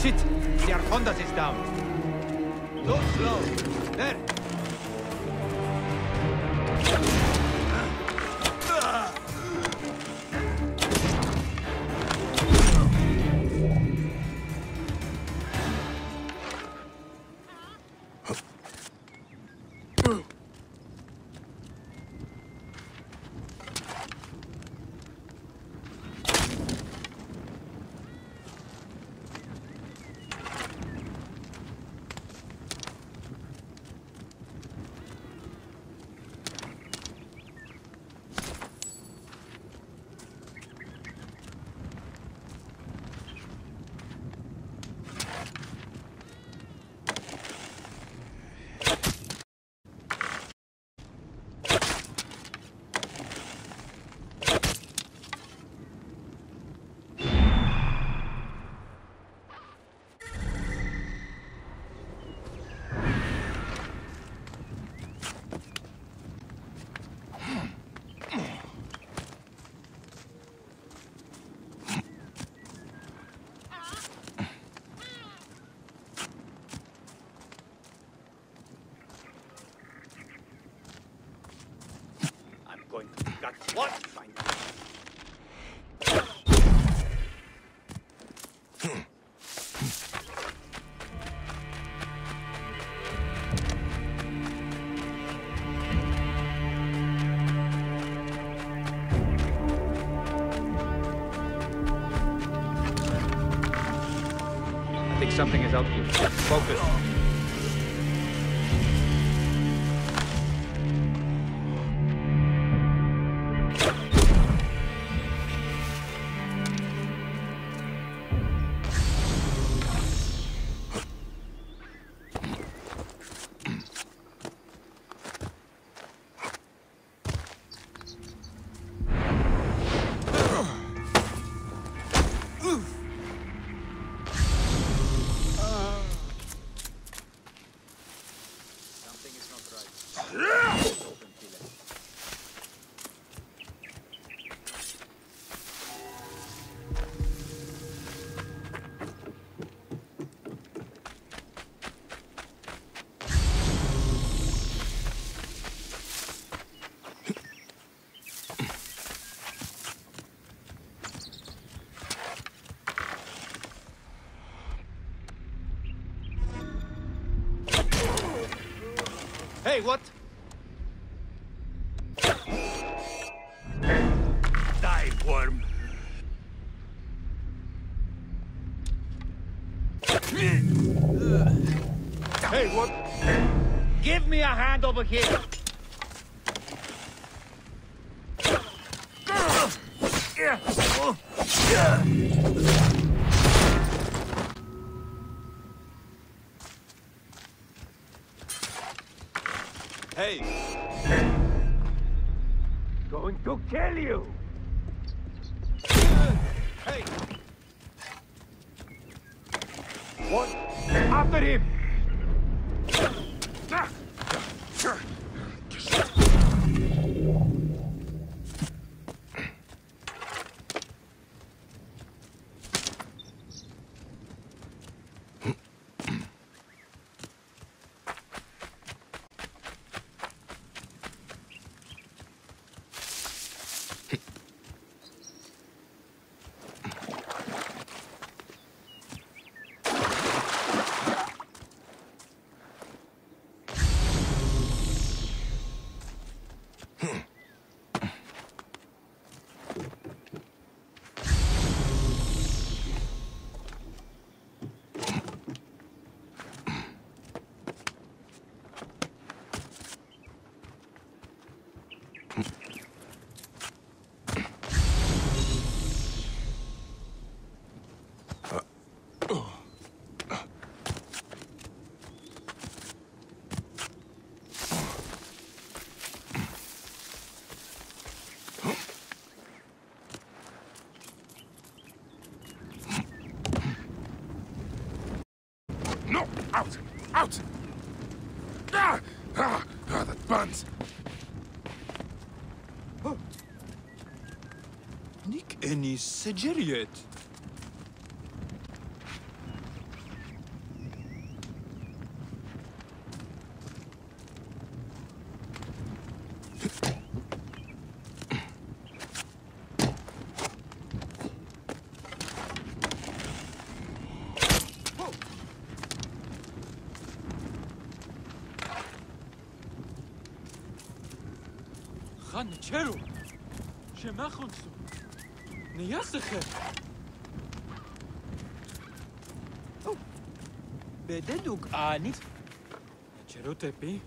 Shit! The Arcondas is down. Too slow. There. Going to gut what? Find out. I think something is out here. Focus. Hey, what? Die, worm. Hey, what? Give me a hand over here. Hey! Going to kill you! Hey! What? After him! No! Out! Out! That burns! Nick Ennis Segeriet. خان چرو شما خونسو نیاسخه بددوك آنيت چرو تپی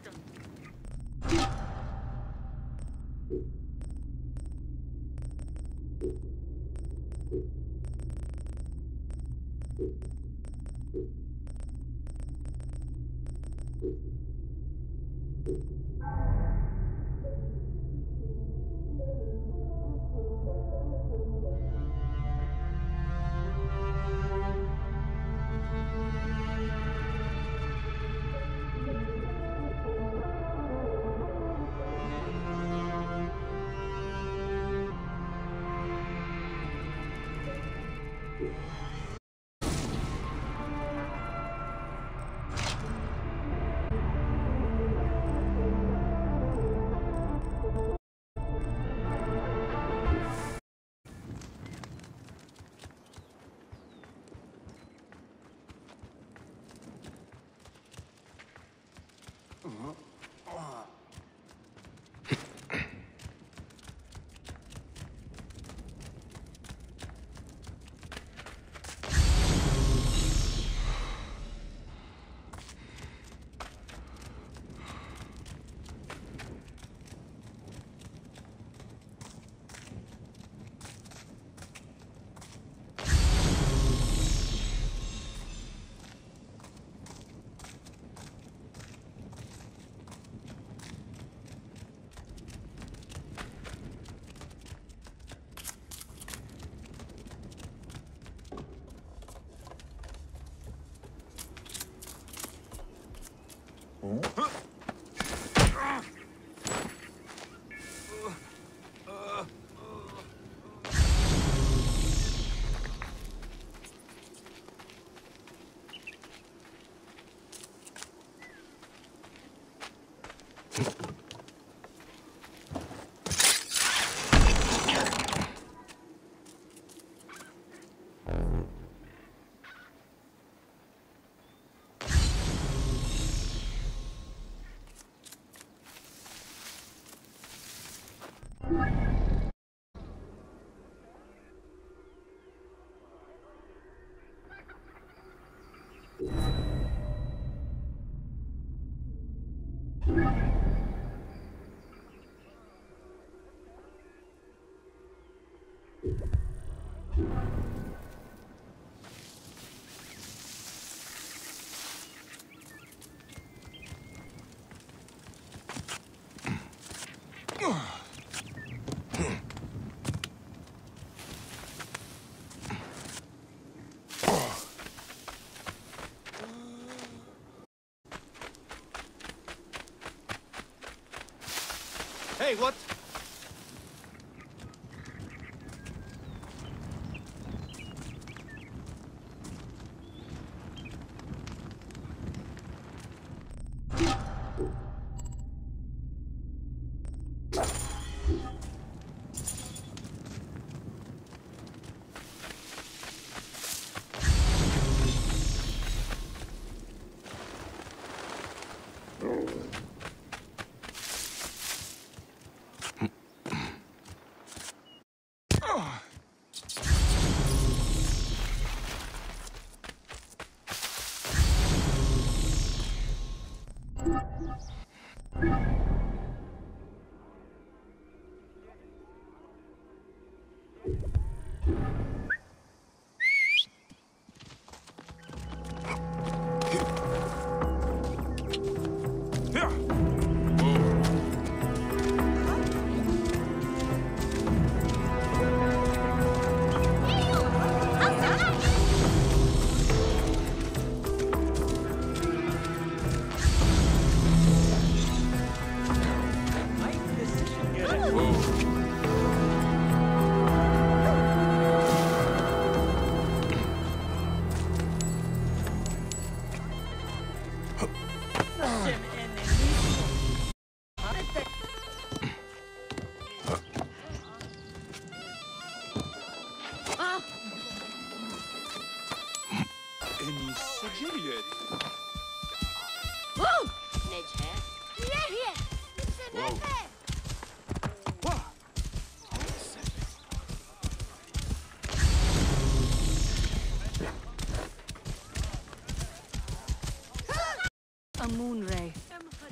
Hey, what?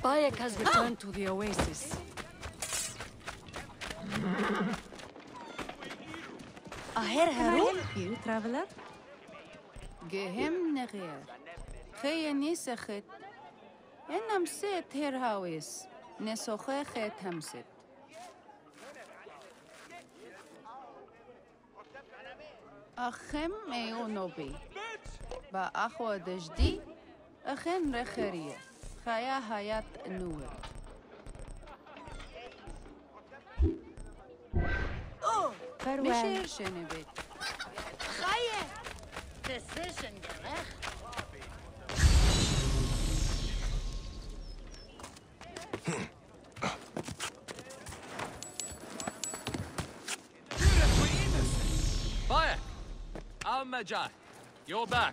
Bayek has returned to the oasis. Can I Haru? help you, traveler? Gehem neger. Nisachet. Enam set her hawis. Nesochet hamset. Achem eonobi. Ba achwa dejdi. Achen recheria. Chaya hayat nuer. Farewell. Misher shenebet. Decision gerecht. Bayek! Al-Majah, you're back.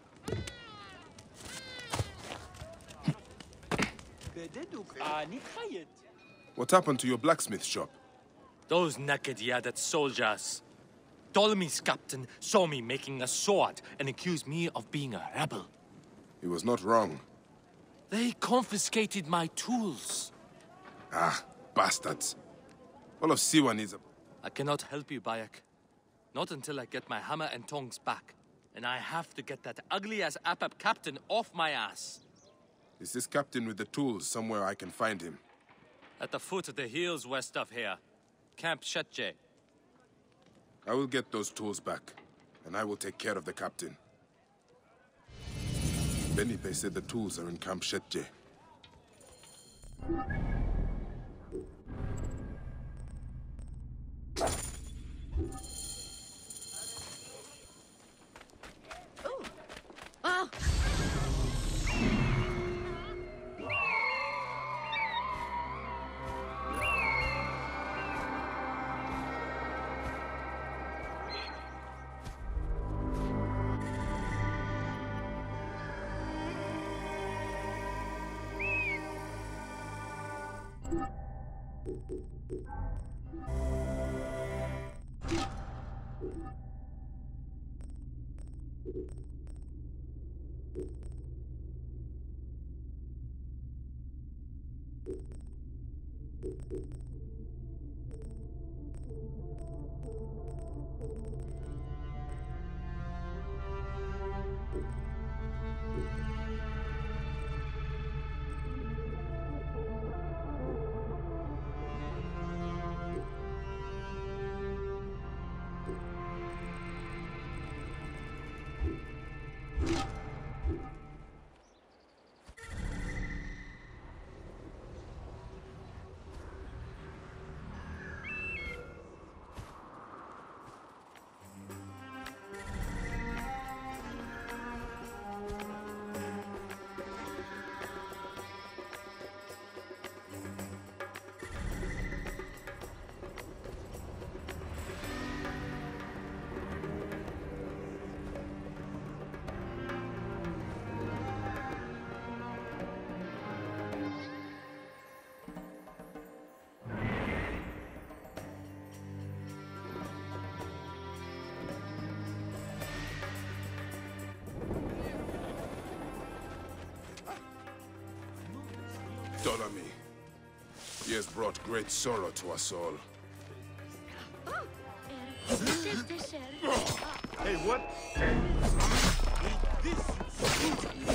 Bededuk. Nitchayet. What happened to your blacksmith shop? Those naked Yadat soldiers. Ptolemy's captain saw me making a sword and accused me of being a rebel. He was not wrong. They confiscated my tools. Ah, bastards. All of Siwa needs a... I cannot help you, Bayek. Not until I get my hammer and tongs back. And I have to get that ugly-ass Apap captain off my ass. Is this captain with the tools somewhere I can find him? At the foot of the hills west of here. Camp Shetje. I will get those tools back, and I will take care of the captain. Benipe said the tools are in Camp Shetje. Ptolemy. He has brought great sorrow to us all. Hey, what? This.